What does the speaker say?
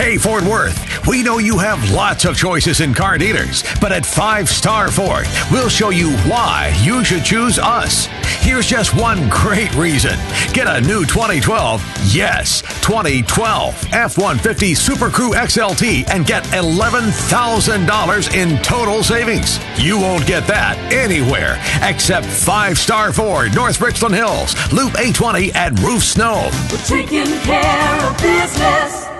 Hey, Fort Worth, we know you have lots of choices in car dealers, but at 5-Star Ford, we'll show you why you should choose us. Here's just one great reason. Get a new 2012 F-150 Super Crew XLT and get $11,000 in total savings. You won't get that anywhere except 5-Star Ford, North Richland Hills, Loop 820 at Roof Snow. We're taking care of business.